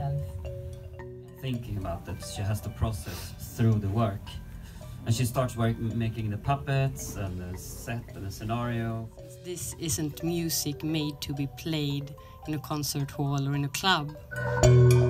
herself. Thinking about that, she has to process through the work. And she starts making the puppets and the set and the scenario. This isn't music made to be played in a concert hall or in a club.